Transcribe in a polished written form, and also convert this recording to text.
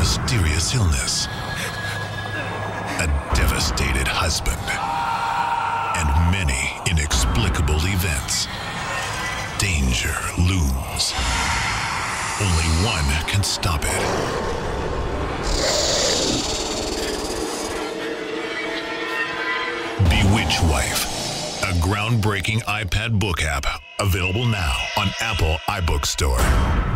mysterious illness, a devastated husband, and many inexplicable events. Danger looms. Only one can stop it. Bewitched Wife, a groundbreaking iPad book app, available now on Apple iBook Store.